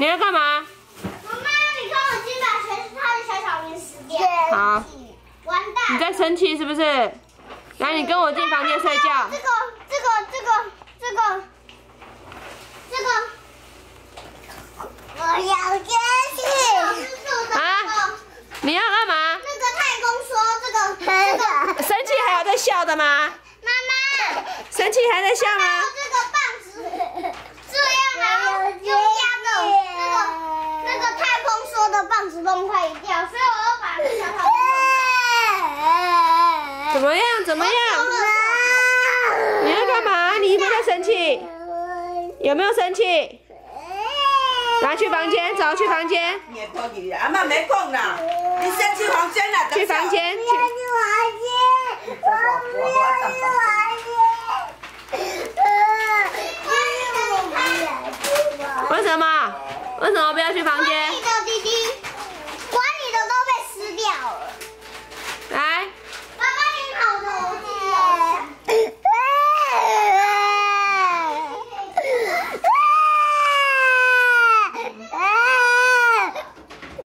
你要干嘛？ 妈妈，你看我今把全是他的小小兵撕掉。 好。 完蛋。 你在生气是不是？来，你跟我进房间睡觉。 这个。我要进去。 啊？你要干嘛？ 那个太公说这个。 生气还有在笑的吗？ 妈妈。 生气还在笑吗？ 这个棒子，这样啊，用压的那个太空说的棒子崩坏掉，所以我要把那小小怎么样？怎么样？你要干嘛？你有没有在生气？有没有生气？拿去房间，走去房间。 阿妈没空啦，你先去房间啦。 去房间。去为什么？为什么不要去房间？ 弟弟。